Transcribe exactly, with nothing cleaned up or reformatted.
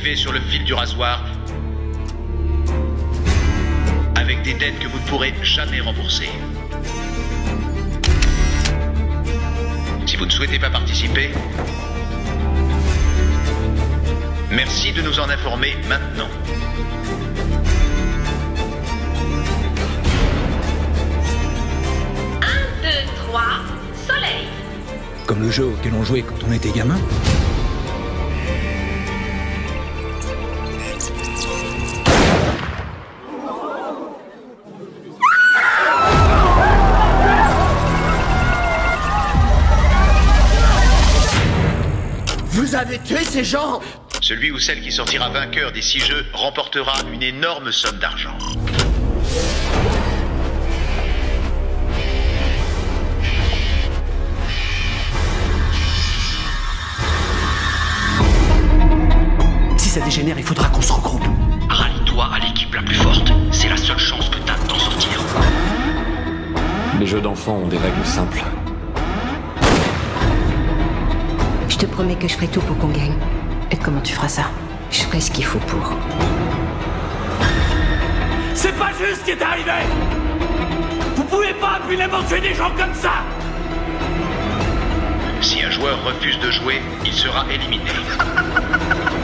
arriver sur le fil du rasoir avec des dettes que vous ne pourrez jamais rembourser. Si vous ne souhaitez pas participer, merci de nous en informer maintenant. Un, deux, trois, soleil. Comme le jeu auquel on jouait quand on était gamin. Vous avez tué ces gens! Celui ou celle qui sortira vainqueur des six jeux remportera une énorme somme d'argent. Si ça dégénère, il faudra qu'on se regroupe. Rallie-toi à l'équipe la plus forte. C'est la seule chance que t'as d'en sortir. Les jeux d'enfants ont des règles simples. Je te promets que je ferai tout pour qu'on gagne. Et comment tu feras ça? Je ferai ce qu'il faut pour. C'est pas juste ce qui est arrivé! Vous pouvez pas impunément tuer des gens comme ça! Si un joueur refuse de jouer, il sera éliminé.